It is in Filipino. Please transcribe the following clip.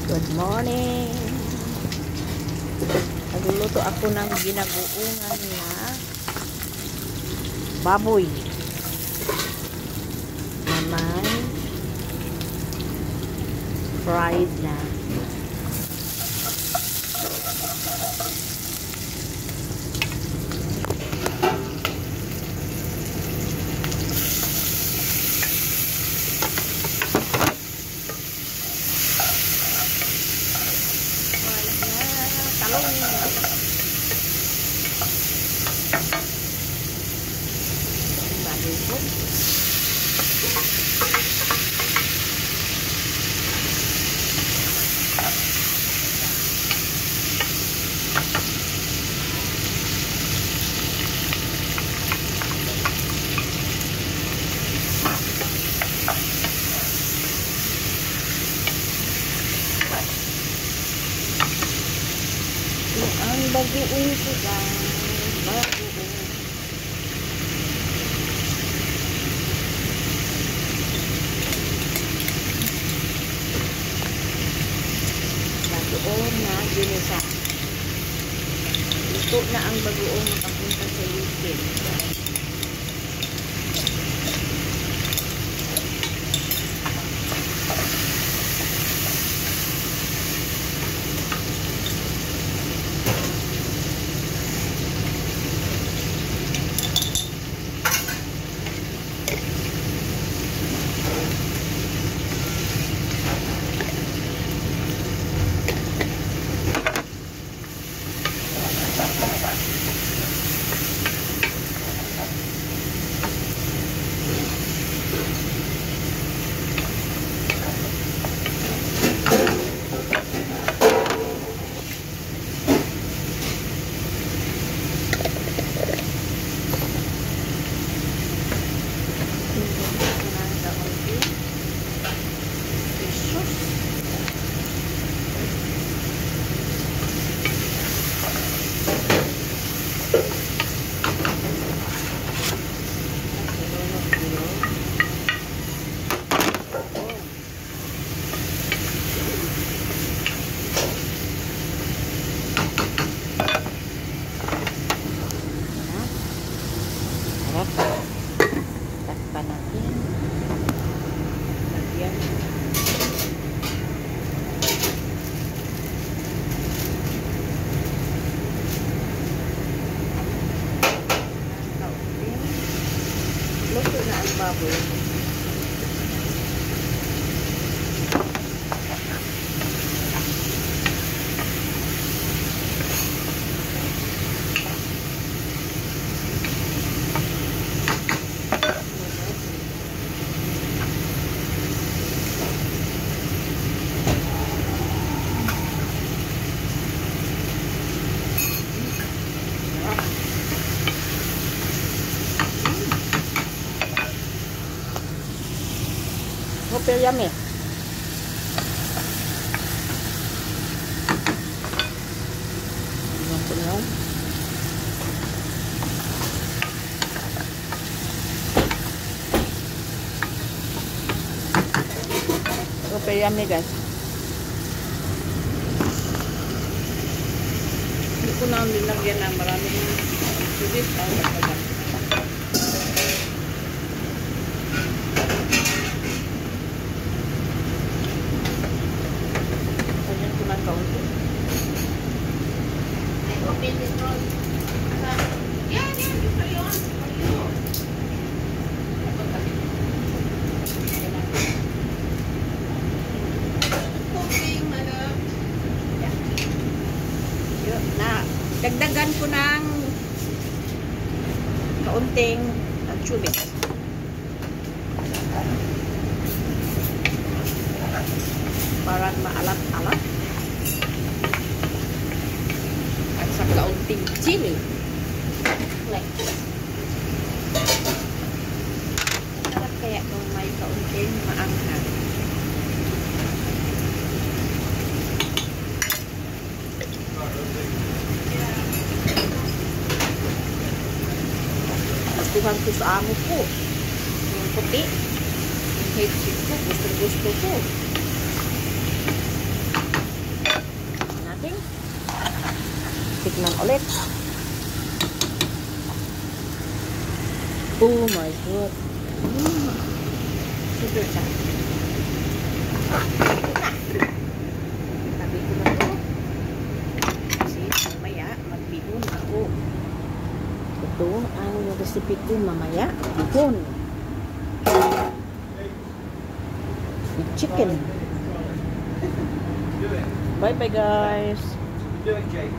Good morning. Nagluluto ako ng ginaguungan na baboy na may fried na. Ang bagoong ko guys, bagoong. Bagoong na ginisa. Ito na ang bagoong makapunta sa weekend. Takpan natin. Lagyan. Luto na ang baboy. Super yummy. Super yummy guys. Hindi ko na nilagyan ng maraming sulit. Dagdagan ko ng kaunting anchovy. Para maalat-alat. At sa kaunting chili. Sarap kaya kung may kaunting maanghang. Gustuhan ko sa amo ko. Yung puti. Yung headset ko. Gusto ko. Tikman ulit. Oh my God. Sugar siya. Sabi ko na to. Kasi mamaya magbihon ako. Ito ang recipe ko mamaya. Bihon. With chicken. Bye bye guys.